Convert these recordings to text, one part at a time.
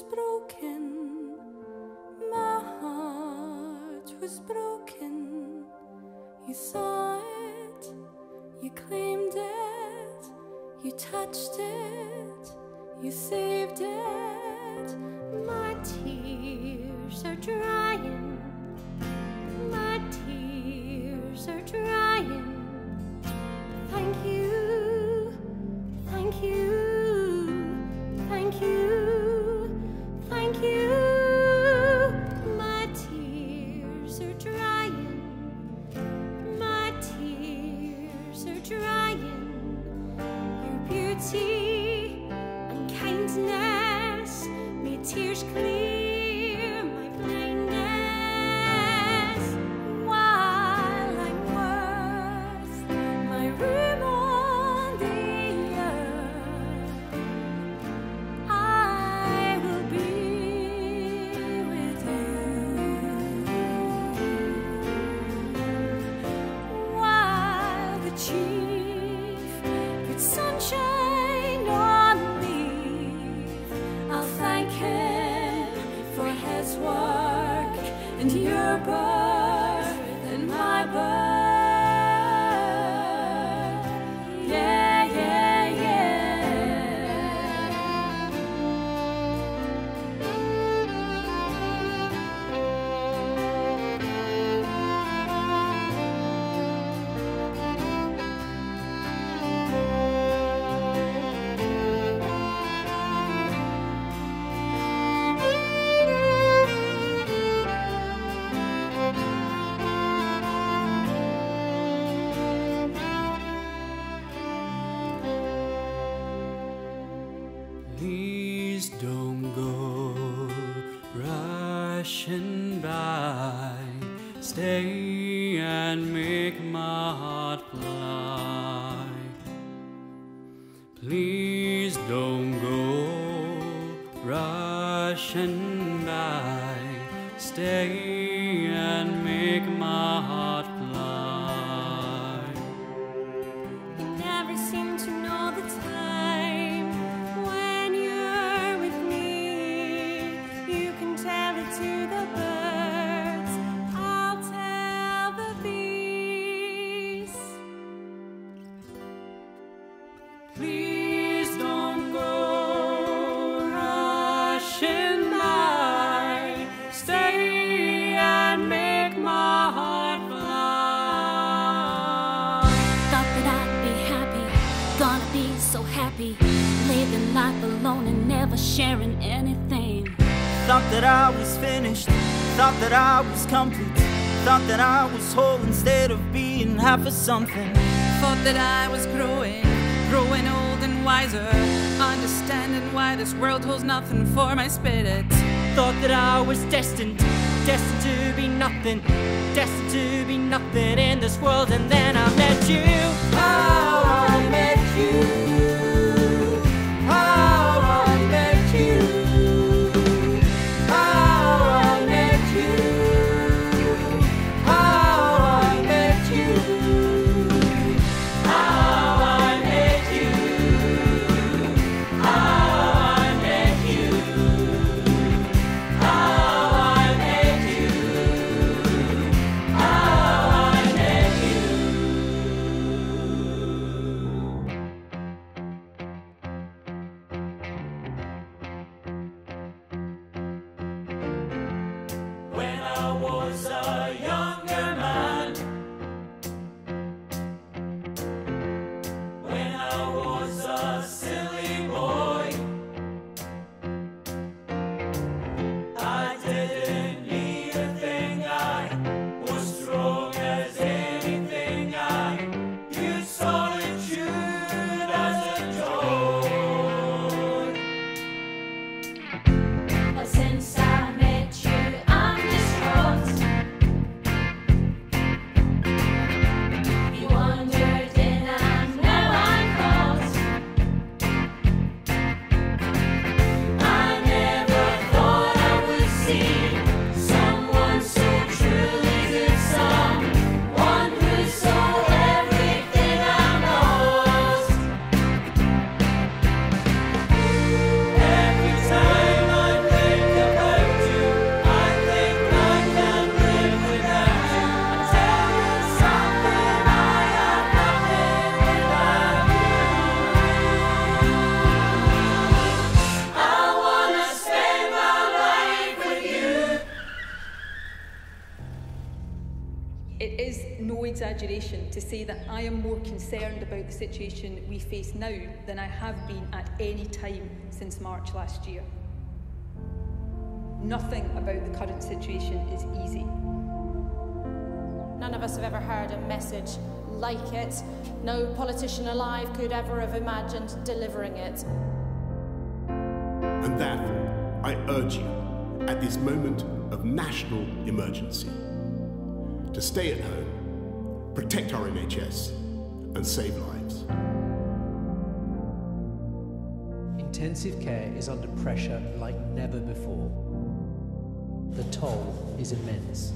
broken, my heart was broken. You saw it, you claimed it, you touched it, you saved it. My tears are drying, my tears are drying. Thank you, thank you, thank you, thank you. My tears are drying, my tears are drying. Your beauty and kindness made tears clear my blindness. While I'm worth my room on the earth, I will be with you. While the chief puts sunshine on me, I'll thank him for his work and your birth and my birth. Yeah, yeah, Please don't go rushing by. Stay and make my heart fly. Please don't go rushing by. Stay and make my heart fly. you never seem to know the time when you're with me. You can tell it to the birds, I'll tell the bees. Please don't go rushing by. Stay and make my heart fly. Thought that I'd be happy, gonna be so happy, living life alone and never sharing anything. Thought that I was finished, thought that I was complete, thought that I was whole instead of being half of something. Thought that I was growing old and wiser, understanding why this world holds nothing for my spirit. Thought that I was destined to be nothing, destined to be nothing in this world. And then I met you. How I met you. How I met you. How I met you. How I met you. How I met you. How I met you. How I met you. How I met you. It is no exaggeration to say that I am more concerned about the situation we face now than I have been at any time since March last year. Nothing about the current situation is easy. None of us have ever heard a message like it. No politician alive could ever have imagined delivering it. And therefore, I urge you, at this moment of national emergency, to stay at home, protect our NHS, and save lives. Intensive care is under pressure like never before. The toll is immense.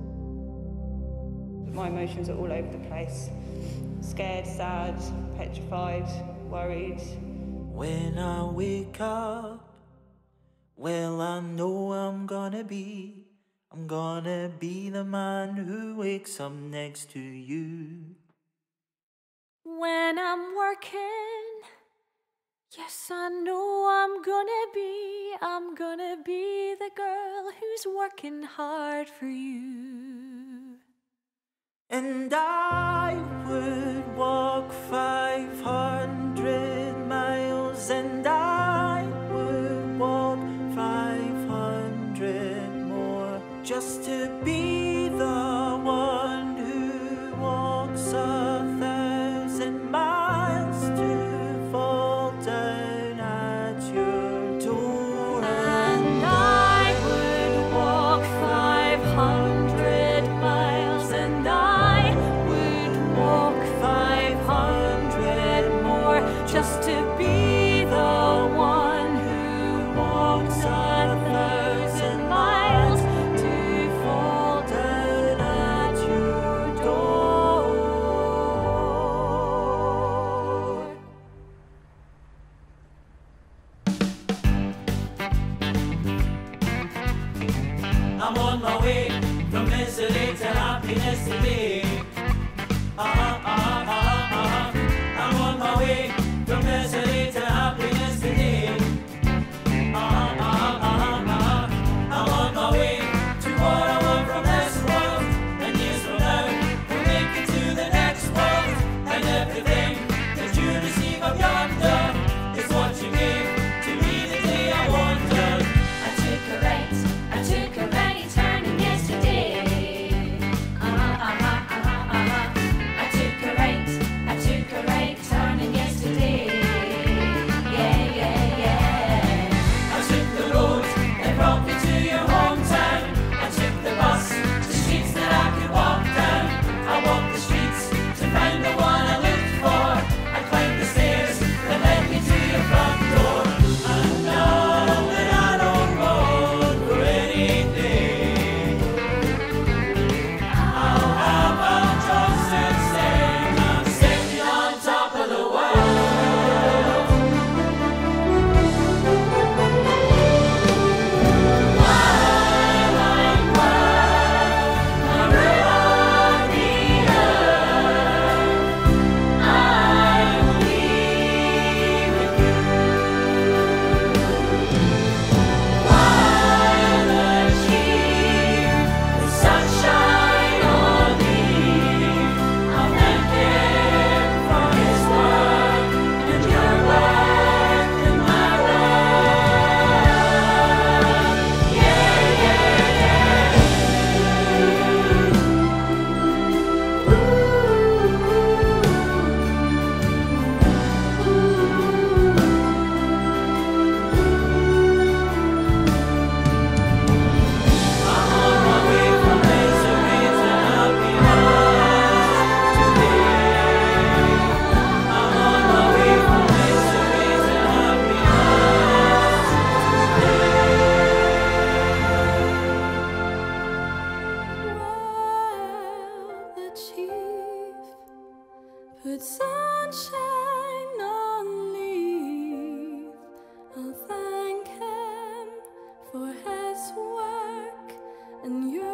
My emotions are all over the place. Scared, sad, petrified, worried. When I wake up, well, I know I'm gonna be the man who wakes up next to you. When I'm working, yes, I know I'm gonna be the girl who's working hard for you. And I would walk 500 miles, and I would walk 500 more, just to be the one who walks 1,000 miles to fall down at your door. And I would walk 500 miles, and I would walk 500 more, just to be the one who walks 1,000 miles to fall down at your door. I'm on my way from misery to happiness today. I'm on my way from misery to happiness today. I'm on my way to what I want from this world, and years from now we'll make it to the next world, and everything that you receive up yonder is what you gave to me the day I wandered. I took a right turning yesterday. I took a right turning yesterday. Yeah. I took the road that brought me to your hometown. I took the bus, the streets that I could walk down. I walked the streets to find the one I looked for. I climbed the stairs that led me to your front door. And now that I don't want for anything, I'll have a Johnson saying I'm sitting on top of the world. The chief put sunshine on leaf. I'll thank him for his work and your